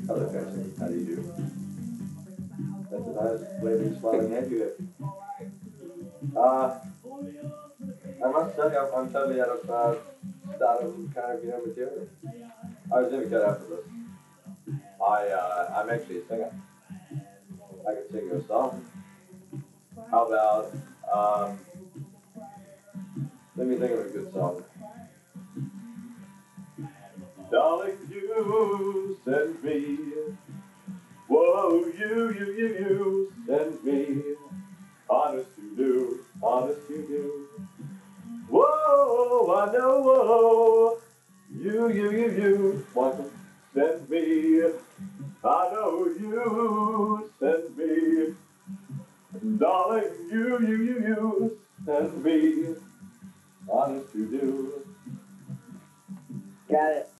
Hello, Carson. How do you do? That's a nice, waving, smiling hand you have. I must tell you, I'm totally out of stardom kind of, material. I was gonna get after this. I'm actually a singer. I can sing you a song. How about, let me think of a good song. Darling, you send me. Whoa, you send me. Honest you do. Whoa, I know, whoa. You want to send me. I know you send me. Darling, you send me. Honest you do. Got it.